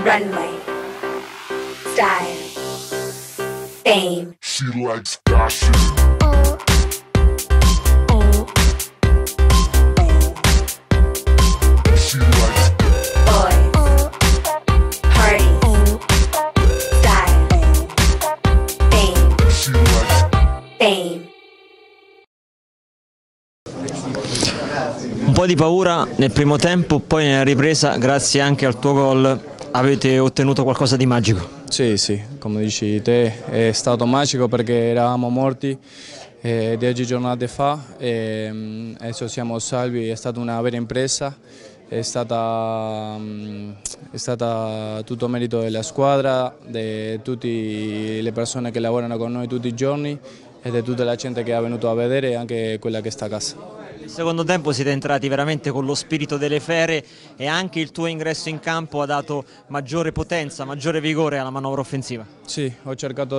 runway. Style. Fame. She likes gossip. She likes Boys. Parties. Style. Fame. she likes Fame. Un po' di paura nel primo tempo, poi nella ripresa, grazie anche al tuo gol, avete ottenuto qualcosa di magico. Sì, sì, come dici te, è stato magico perché eravamo morti 10 giornate fa e adesso siamo salvi, è stata una vera impresa, è stata tutto merito della squadra, di tutte le persone che lavorano con noi tutti i giorni e di tutta la gente che è venuto a vedere e anche quella che sta a casa. Nel secondo tempo siete entrati veramente con lo spirito delle fere e anche il tuo ingresso in campo ha dato maggiore potenza, maggiore vigore alla manovra offensiva. Sì, ho cercato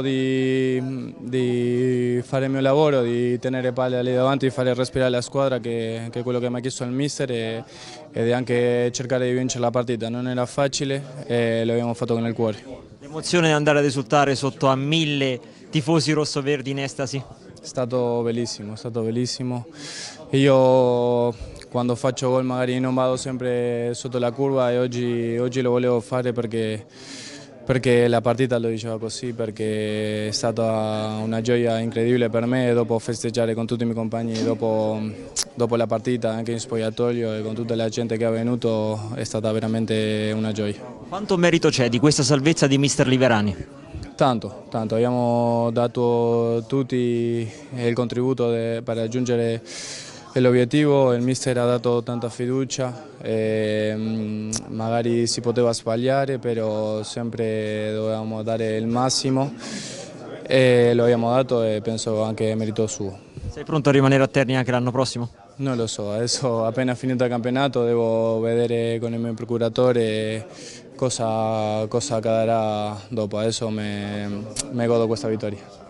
di fare il mio lavoro, di tenere palle lì davanti, di fare respirare la squadra che è quello che mi ha chiesto il mister e di anche cercare di vincere la partita. Non era facile e lo abbiamo fatto con il cuore. L'emozione di andare ad esultare sotto a 1000 tifosi rossoverdi in estasi. È stato bellissimo, è stato bellissimo. Io quando faccio gol magari non vado sempre sotto la curva e oggi lo volevo fare perché la partita lo diceva così, perché è stata una gioia incredibile per me dopo festeggiare con tutti i miei compagni dopo la partita, anche in spogliatoio e con tutta la gente che è venuto, è stata veramente una gioia. Quanto merito c'è di questa salvezza di mister Liverani? Tanto, abbiamo dato tutti il contributo per raggiungere l'obiettivo, il mister ha dato tanta fiducia, magari si poteva sbagliare, però sempre dovevamo dare il massimo e lo abbiamo dato e penso anche merito suo. Sei pronto a rimanere a Terni anche l'anno prossimo? Non lo so, adesso appena finito il campionato devo vedere con il mio procuratore cosa accadrà dopo, adesso mi godo questa vittoria.